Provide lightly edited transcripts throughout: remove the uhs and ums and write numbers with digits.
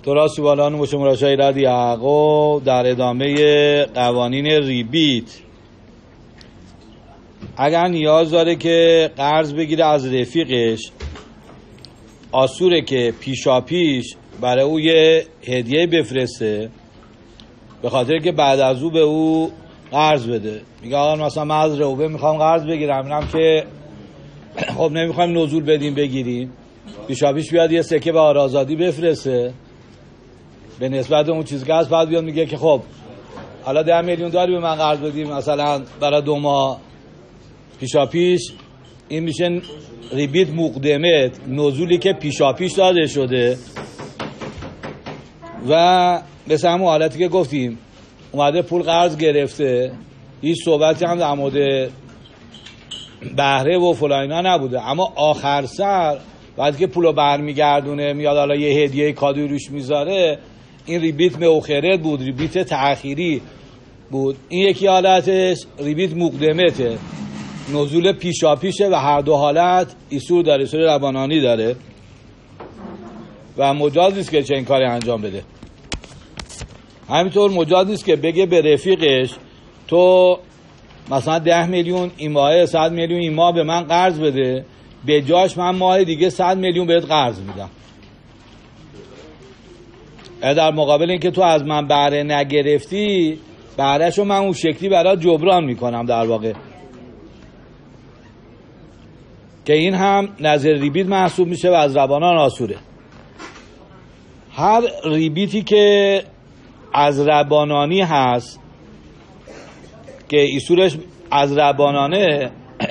درست بالان و شما راشای رد یعقوب در ادامه قوانین ریبیت. اگر نیاز داره که قرض بگیره از رفیقش، آسوره که پیشا پیش برای او یه هدیه بفرسته، به خاطر که بعد از او به او قرض بده. میگه آقا مثلا من از روبه میخوام قرض بگیرم، اینم که خب نمیخوایم نزول بدیم بگیریم، پیشا پیش بیاد یه سکه به آرازادی بفرسته به نسبت اون چیزی که هست، بعد بیاد میگه که خب حالا 10 میلیون داری به من قرض بدیم مثلا برای 2 ماه پیشا پیش. این میشه ریبیت مقدمت، نزولی که پیشا پیش داده شده. و مثل همون حالتی که گفتیم اومده پول قرض گرفته، هیچ صحبتی هم در مورد بهره و فلاینا نبوده، اما آخر سر بعد که پولو برمیگردونه میاد حالا یه هدیه کادویی روش میذاره، این ریبیت مؤخرت بود، ریبیت تأخیری بود. این یکی حالتش ریبیت مقدمته، نزول پیشا پیشه و هر دو حالت ایسور داره، ایسور ربانانی داره و مجاز نیست که چه این کاری انجام بده. همینطور مجاز نیست که بگه به رفیقش تو مثلا 10 میلیون این ماه 100 میلیون این ماه به من قرض بده، به جاش من ماه دیگه 100 میلیون بهت قرض میدم. در مقابل این که تو از من بهره نگرفتی، بهرهشو من اون شکلی برات جبران میکنم در واقع، که این هم نظر ریبیت محسوب میشه و از ربانان آسوره. هر ریبیتی که از ربانانی هست که ایسورش از ربانانه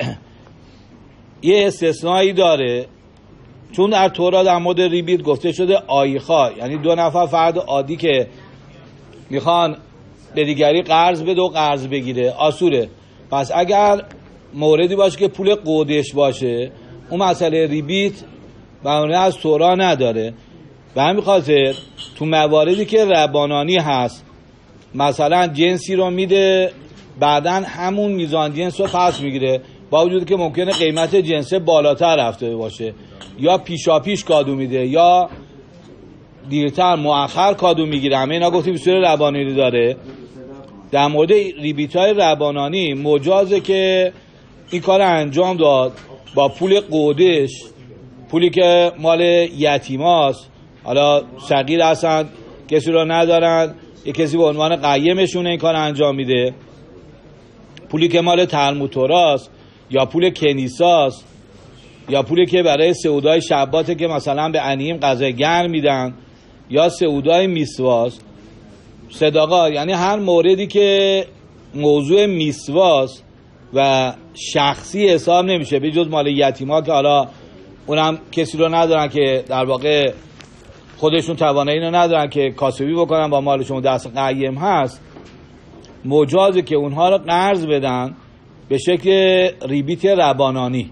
یه استثنایی داره، چون در تورات در مورد ریبیت گفته شده آیخا، یعنی 2 نفر فرد عادی که میخوان به دیگری قرض بده و قرض بگیره آسوره. پس اگر موردی باشه که پول قودش باشه، اون مسئله ریبیت برنامه از تورا نداره. به همین خاطر تو مواردی که ربانانی هست، مثلا جنسی رو میده بعدن همون میزان جنس رو پس میگیره، با وجودی که ممکنه قیمت جنس بالاتر رفته باشه، یا پیشا پیش کادو میده یا دیرتر مؤخر کادو میگیره، همه اینا گفتیم صورت ربانانی داره. در مورد ریبیت‌های ربانانی مجازه که این کار انجام داد با پول قودش، پولی که مال یتیماست، حالا صغیر هستن کسی رو ندارن، یک کسی به عنوان قیمشون این کار انجام میده، پولی که مال تلمود توراست یا پول کنیساست یا پولی که برای سعودای شباته که مثلا به انیم غذای گرم میدن یا سعودای میسواست صداقا، یعنی هر موردی که موضوع میسواست و شخصی حساب نمیشه به جز مال یتیما که حالا اونم کسی رو ندارن که در واقع خودشون توانایی رو ندارن که کاسبی بکنن با مالشون دست قیم هست، مجازه که اونها رو قرض بدن به شکل ریبیت ربانانی.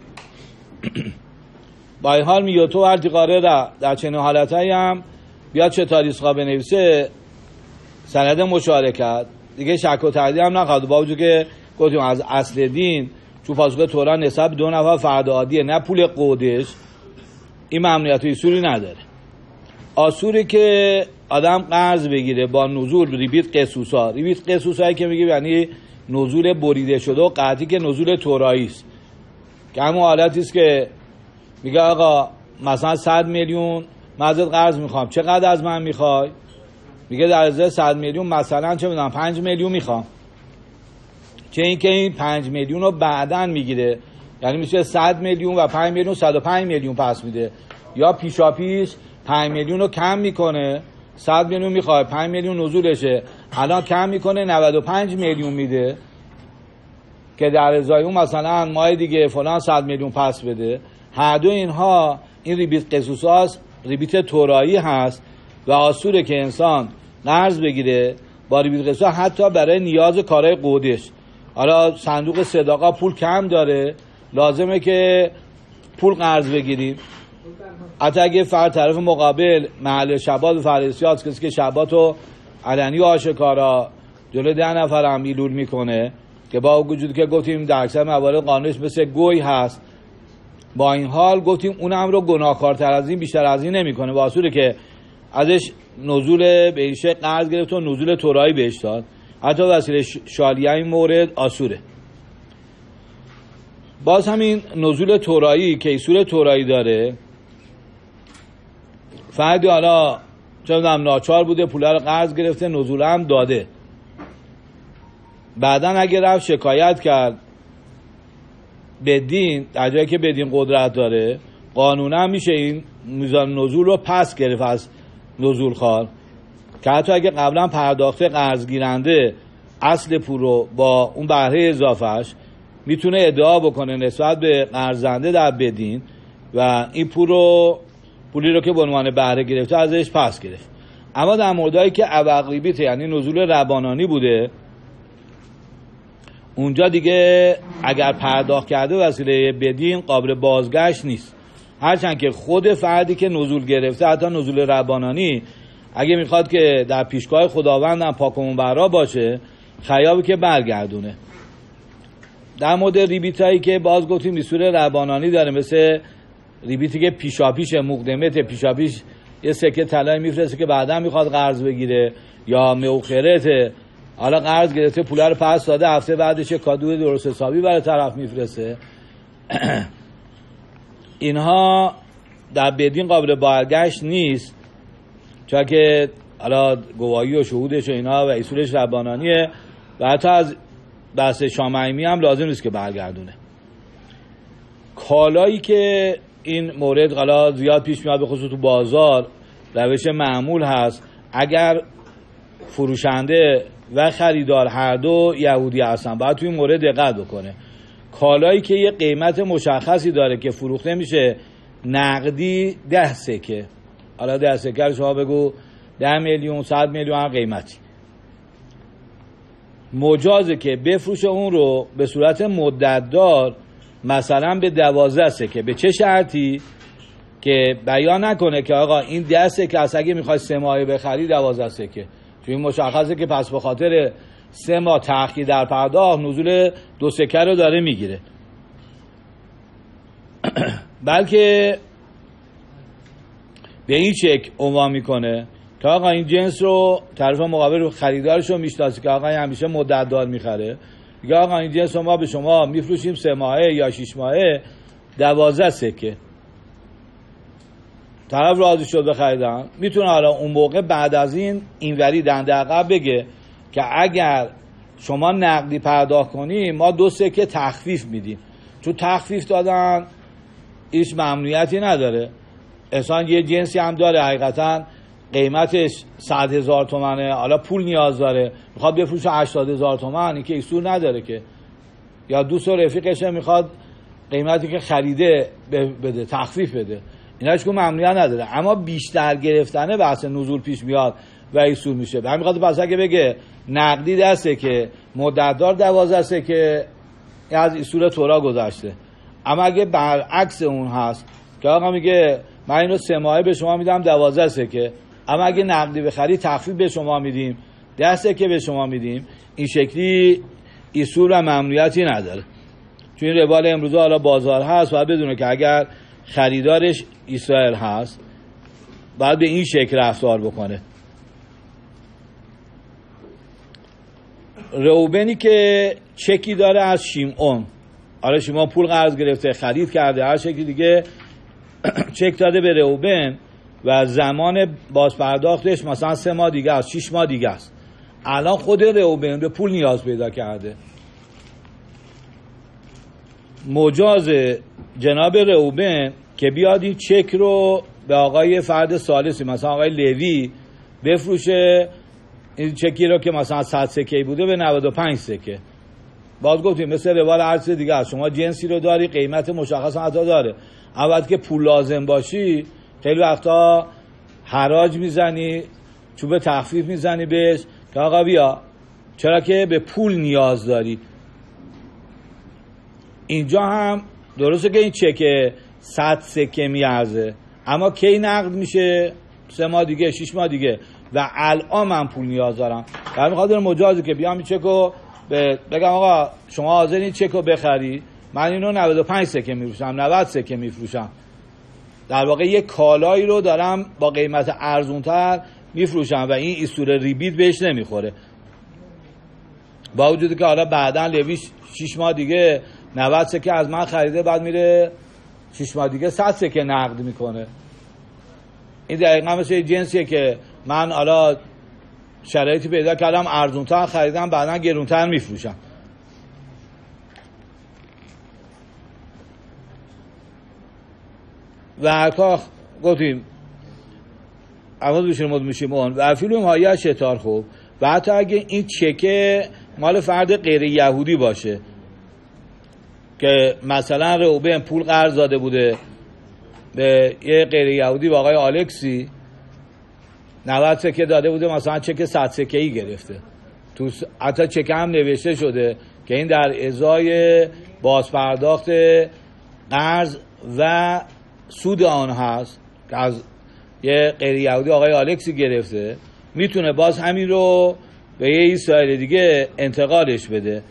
با این حال میگه تو هرتی قاره در چنین حالتهایی هم بیاد چه تاریخا بنویسه سند مشارکت دیگه شک و تردید هم نخواد، با وجود که گفتیم از اصل دین چون پاسخ تورا نسب 2 نفر فرد عادیه نه پول قودش، این ممنوعیت و ایسوری نداره. آسوری که آدم قرض بگیره با نزول ریبیت قصوصا، ریبیت قصوصایی که میگه یعنی نزول بریده شده و قطعی که نزول تورایی است، که همون حالتی است که میگه آقا مثلا 100 میلیون من ازت قرض میخوام، چقدر از من میخوای؟ میگه در ازای 100 میلیون مثلا چه میدونم 5 میلیون میخوام، چه این که این 5 میلیون رو بعدن میگیره، یعنی میشه 100 میلیون و 5 میلیون 105 میلیون پس میده، یا پیشا پیش 5 میلیون رو کم میکنه، 100 میلیون میخواد 5 میلیون نزولشه، الان کم میکنه 95 میلیون میده که در ازای اون مثلا ماه دیگه فلان 100 میلیون پس بده. هر دو اینها این ریبیت قصوصاست، ریبیت تورایی هست و آسوره که انسان قرض بگیره با ریبیت قصوصا حتی برای نیاز کارهای قودش. حالا صندوق صداقا پول کم داره، لازمه که پول قرض بگیریم، حتی اگه فرد طرف مقابل محل شبات و فرسیات کسی که شباتو علنی و آشکارا جلو 10 نفر هم ایلول میکنه که با وجود که گفتیم در اکثر موارد قانونش مثل گوی هست، با این حال گفتیم اونم رو گناهکارتر از این بیشتر از این نمیکنه، واسطوره که ازش نزول به این شکل قرض گرفت و نزول تورایی بهش داد. حتی وسیله شالیه این مورد آسوره. باز همین نزول تورایی که ایسور تورایی داره، فردی حالا چه می‌دونم ناچار بوده پولا رو قرض گرفته، نزول هم داده، بعدن اگه رفت شکایت کرد بدین، در جایی که بدین قدرت داره، قانونا میشه این میزان نزول رو پس گرفت از نزول خوار، که حتی اگه قبلا پرداخته قرض گیرنده اصل پول رو با اون بهره اضافهش میتونه ادعا بکنه نسبت به قرضنده در بدین و این پولی رو که به عنوان بهره گرفته ازش پس گرفت. اما در موردایی که اوقریبیت یعنی نزول ربانانی بوده، اونجا دیگه اگر پرداخت کرده وسیله بدین قابل بازگشت نیست، هرچند که خود فردی که نزول گرفته حتی نزول ربانانی اگه میخواد که در پیشگاه خداوند هم پاک و مبرا باشه خیابی که برگردونه. در مورد ریبیتایی که باز گفتیم بیسور ربانانی داره، مثل ریبیتی که پیشاپیش مقدمت پیشاپیش یه سکه طلایی میفرسته که بعدا میخواد قرض بگیره، یا موخرت حالا قرض گرفته پولا رو پس داده هفته بعدش کادو درست حسابی برای طرف میفرسته. اینها در بدین قابل برگشت نیست، چون که حالا گواهی و شهودش و اینا و ایسورش ربانانیه و حتی از بحث شامعیمی هم لازم نیست که برگردونه. کالایی که این مورد حالا زیاد پیش میاد به خصوص تو بازار، روش معمول هست اگر فروشنده و خریدار هر دو یهودی هستن باید توی این مورد دقت بکنه. کالایی که یه قیمت مشخصی داره که فروخته میشه نقدی 10 سکه، حالا 10 سکه رو شما بگو 10 میلیون 100 میلیون هم قیمتی، مجازه که بفروشه اون رو به صورت مدتدار مثلا به 12 سکه. به چه شرطی؟ که بیان نکنه که آقا این 10 سکه است، اگه میخوای 3 ماهه بخری 12 سکه، چون این مشخصه که پس به خاطر 3 ماه تأخیر در پرداخت نزول 2 سکه رو داره میگیره. بلکه به این شکل عنوان میکنه که آقا این جنس رو طرف مقابل خریدارش رو میشناسه که آقا این همیشه مدت دار میخره، میگه آقا این جنس رو ما به شما میفروشیم 3 ماهه یا 6 ماهه 12 سکه. طرف راضی شد به خریدن، میتونه حالا اون موقع بعد از اینوری دنده عقب بگه که اگر شما نقدی پرداخت کنی ما 2 سکه تخفیف میدیم. چون تخفیف دادن هیچ ممنوعیتی نداره، اصلا یه جنسی هم داره حقیقتا قیمتش 100,000 تومنه، حالا پول نیاز داره میخواد بفروشه 80,000 تومن، این که ایسور نداره که، یا دوست و رفیقشه میخواد قیمتی که خریده بده تخفیف بده، اینا هیچ ممنوعیت نداره. اما بیشتر گرفتنه بحث نزول پیش میاد و ایسور میشه. به همین خاطر پس اگه بگه نقدی دسته که مدتدار 12 سکه از ایسور تورا گذشته. اما اگه برعکس اون هست که آقا میگه من اینو 3 ماهه به شما میدم 12 سکه، اما اگه نقدی بخری تخفیف به شما میدیم 10 سکه به شما میدیم، این شکلی ایسور و ممنوعیتی نداره. چون این روال امروزه حالا بازار هست باید بدونه که اگر خریدارش اسرائیل هست باید به این شکل رفتار بکنه. روبنی که چکی داره از شیمعون، حالا شیمعون پول قرض گرفته خرید کرده هر شکلی دیگه چک داده به روبن و زمان بازپرداختش مثلا 3 ماه دیگه است 6 ماه دیگه است. الان خود روبن به پول نیاز پیدا کرده، مجاز جناب روبن که بیاد این چک رو به آقای فرد ثالثی مثلا آقای لوی بفروشه، این چکی رو که مثلا 100 سکه بوده به 95 سکه. باز گفتیم مثل روال هر چیز دیگه است، شما جنسی رو داری قیمت مشخص حتی داره، اما وقتی که پول لازم باشی خیلی وقتا حراج میزنی، چوب تخفیف میزنی بهش که آقا بیا، چرا که به پول نیاز داری. اینجا هم درسته که این چک 100 سکه میارزه، اما کی نقد میشه؟ 3 ماه دیگه 6 ماه دیگه، و الان من پول نیاز دارم. در همین خاطر مجازه که بیام این چکو بگم آقا شما حاضر این چکو بخری، من اینو 95 سکه میفروشم 90 سکه میفروشم، در واقع یک کالایی رو دارم با قیمت ارزونتر میفروشم و این ایستور ریبیت بهش نمیخوره. با وجودی که حالا بعداً لوی 6 ماه دیگه 90 سکه از من خریده، بعد میره 6 ماه دیگه 100 سکه نقد میکنه. این دقیقاً مثل جنسیه که من حالا شرایطی پیدا کردم ارزونتر خریدم، بعداً گرونتر میفروشم. و کاخ گفتیم عوض بشون میشیم اون و فیلم های شتار خوب. و حتی اگه این چکه مال فرد غیر یهودی باشه که مثلا روبن پول قرض داده بوده به یه غیر یهودی با آقای آلکسی 90 سکه داده بوده، مثلا چک 100 سکه ای گرفته، تو حتی چک هم نوشته شده که این در ازای بازپرداخت قرض و سود آن هست که از یه غیر یهودی آقای آلکسی گرفته، میتونه باز همین رو به یه اسرائیل دیگه انتقالش بده،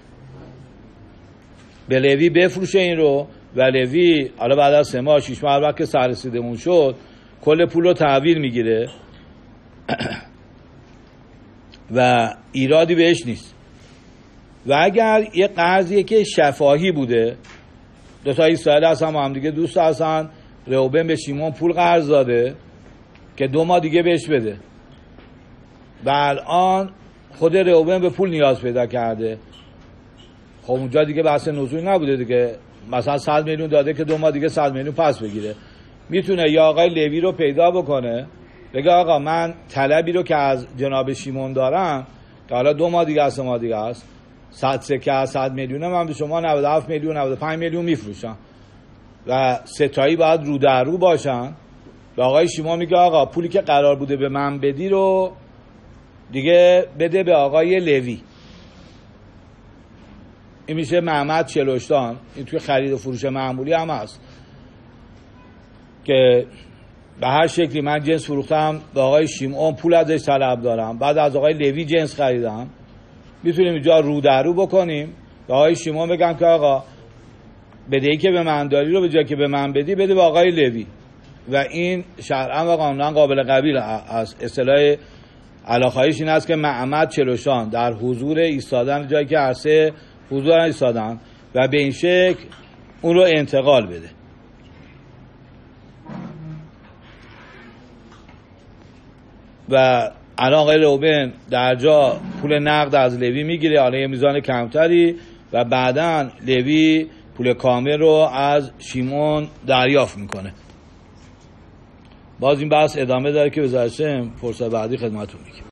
به لوی بفروشه این رو و لوی حالا بعد از 3 ماه 6 ماه وقت که سررسیدمون شد کل پول رو تحویل میگیره و ایرادی بهش نیست. و اگر یه قرضیه که شفاهی بوده، دو تا اسرائیل هستن با هم دیگه دوست هستن، روبن به شیمون پول قرض داده که 2 ماه دیگه بهش بده و الان خود روبن به پول نیاز پیدا کرده، خب اونجا دیگه بحث نزول نبوده دیگه، مثلا 100 میلیون داده که 2 ماه دیگه 100 میلیون پس بگیره. میتونه یا آقای لوی رو پیدا بکنه بگه آقا من طلبی رو که از جناب شیمون دارم که حالا 2 ماه دیگه 3 ماه دیگه است، 100 سکه 100 میلیونه، من به شما 97 میلیون 95 میلیون میفروشم و ستایی باید رو در رو باشن. و آقای شیمون میگه آقا پولی که قرار بوده به من بدی رو دیگه بده به آقای لوی. این میشه محمد چلوشتان. این توی خرید و فروش معمولی هم هست که به هر شکلی من جنس فروختم به آقای شیمون پول ازش طلب دارم، بعد از آقای لوی جنس خریدم، میتونیم اینجا رو در رو بکنیم به آقای شیمون بگم که آقا بدهی که به من داری رو به جای که به من بدی بده به آقای لوی. و این شرعاً و قانوناً قابل قبول است. اصطلاح علاخایش این است که محمد چلوشان در حضور ایستادن جایی که عرصه حضور ایستادن و به این شکل اون رو انتقال بده. و الان آقای روبن در جا پول نقد از لوی میگیره، حالا یه میزان کمتری، و بعداً لوی پول کامل رو از شیمون دریافت میکنه. باز این بحث ادامه داره که بذارشم فرصت بعدی خدمتتون میگم.